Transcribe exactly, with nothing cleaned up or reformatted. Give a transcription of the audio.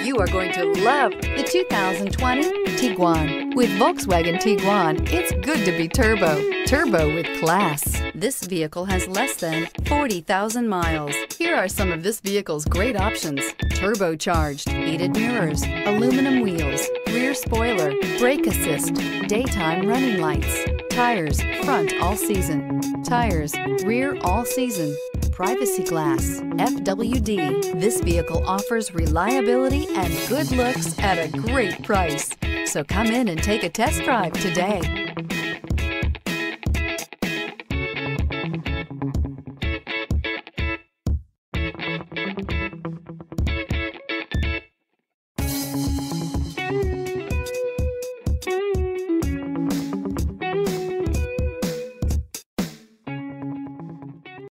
You are going to love the two thousand twenty Tiguan. With Volkswagen Tiguan, it's good to be turbo. Turbo with class. This vehicle has less than forty thousand miles. Here are some of this vehicle's great options: turbocharged, heated mirrors, aluminum wheels, rear spoiler, brake assist, daytime running lights, tires, front all season, tires, rear all season, privacy glass, F W D. This vehicle offers reliability and good looks at a great price. So come in and take a test drive today.